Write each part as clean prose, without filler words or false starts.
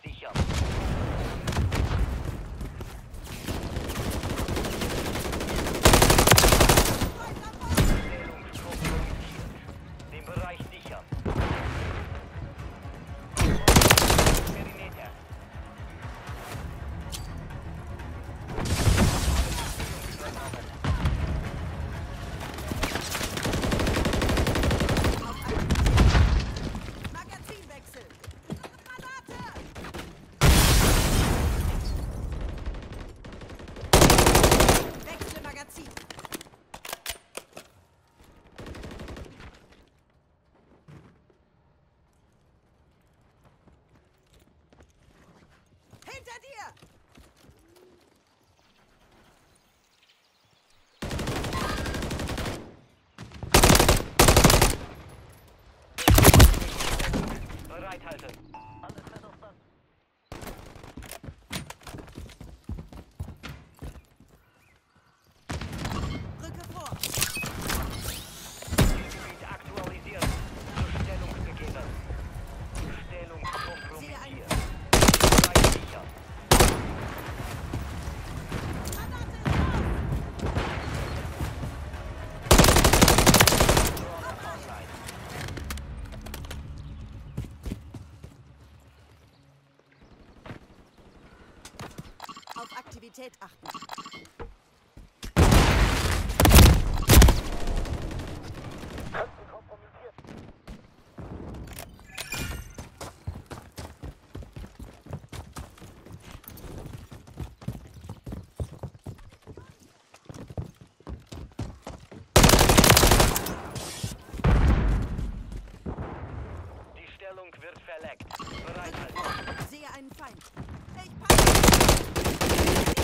sichern. Stellung kompromittiert. Den Bereich sichern. Perimeter. Magazinwechsel. Granate! Wechsle Magazin. Hinter dir! Bereithalten. Alles fährt auf Band. Rücke vor. Zielgebiet aktualisiert. Zur Stellung begeben. Stellung kompromittiert. Bereich sichern. Granate ist raus. Drone online. Auf Aktivität achten. Die Stellung wird verlegt. Bereithalten. Sehe einen Feind. Ich packe.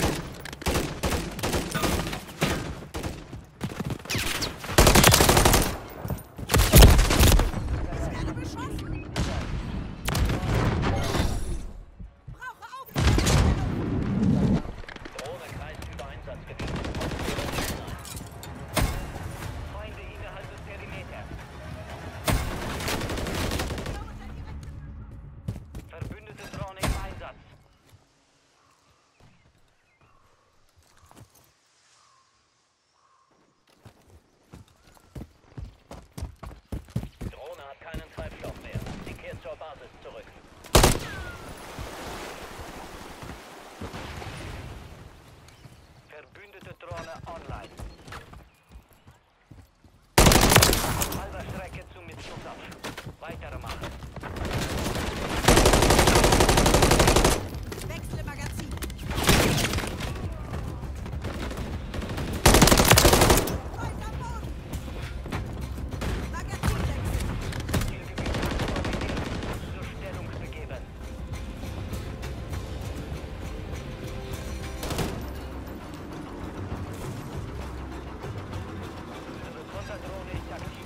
Ich werde beschossen. Brauche Aufklärung. Drohne kreist über Einsatzgebiet. Feinde innerhalb des Perimeters. Verbündete Drohne im Einsatz. Drohne hat keinen Treibstoff mehr. Sie kehrt zur Basis zurück. Verbündete Drohne online. Halber Strecke zum Missionsabschluss. Weitere machen. Wechsle Magazin. Feind am Boden. Magazinwechsel. Zielgebiet aktualisiert. Zur Stellung begeben. Unsere Konterdrohne ist aktiv.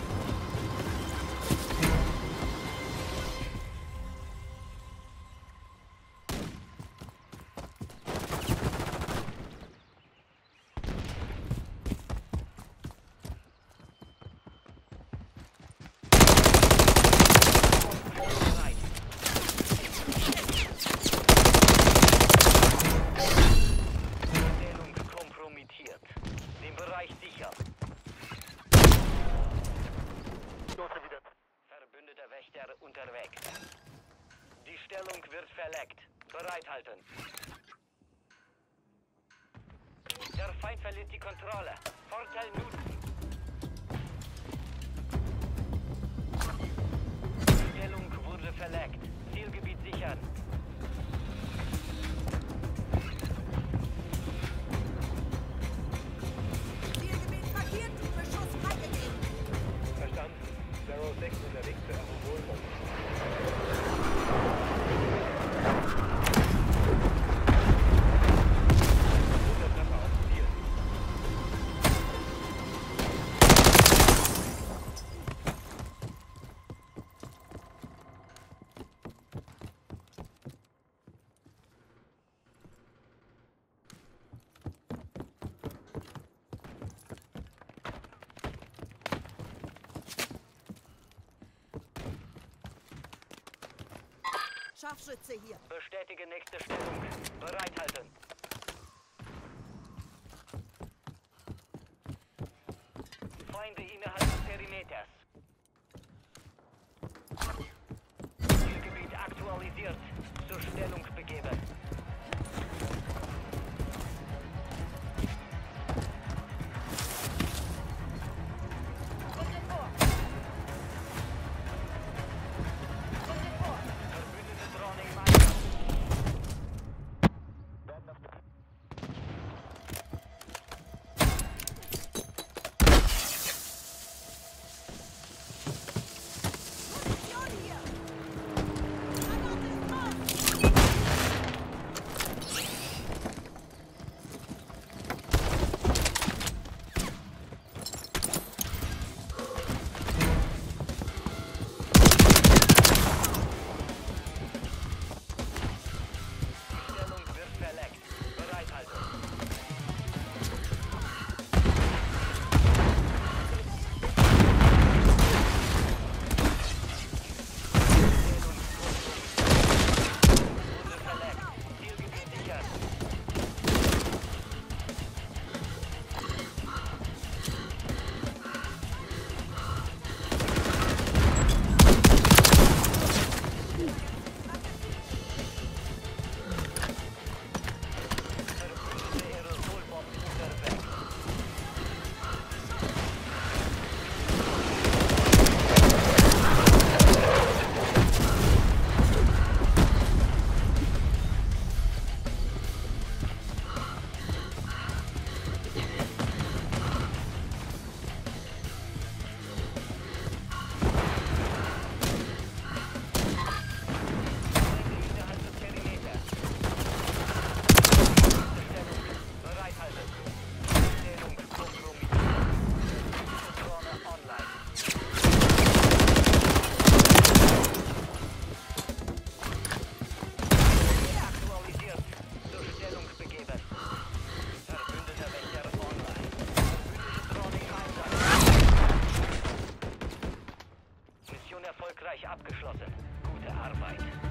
Bereit. Stellung kompromittiert. Den Bereich sichern. Verbündeter Wächter unterwegs. Die Stellung wird verlegt. Bereithalten. Der Feind verliert die Kontrolle. Vorteil nutzen. Die Stellung wurde verlegt. Zielgebiet sichern. Zielgebiet markiert. Beschuss freigegeben. Verstanden. Zero 6 unterwegs zur Erholung. Untertreffer auf Ziel. Scharfschütze hier. Bestätige nächste Stellung. Bereithalten. Feinde innerhalb des Perimeters. Zielgebiet aktualisiert. Zur Stellung begeben. Verbündete Drohne im Einsatz. Position hier. Granate ist raus. Stellung wird verlegt. Bereithalten. Wurde verlegt. Zielgebiet sichert. Verbündete Aerosolbomben unterwegs. Innerhalb des Perimeters. Stellung. Bereithalten. Stellung kompromittiert. Drohne online. Aktualisiert. Zur Stellung begeben. Verbündeter Wächter online. Verbündete Drohne im Einsatz. Mission erfolgreich abgeschlossen. Gute Arbeit.